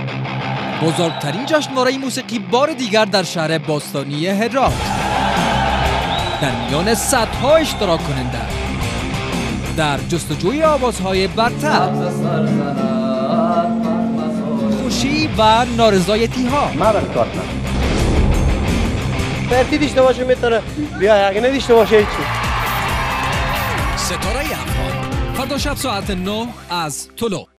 بزرگترین جشنواره موسیقی بار دیگر در شهر باستانی هرات در میان صدها اشتراک کننده در جستجوی آوازهای برتر، خوشی و نارضایتی‌ها. پرتی دیشته باشه میتونه بیا، اگه ندیشته باشه هیچی. ستاره افغان فردا شب ساعت 9 از طلوع.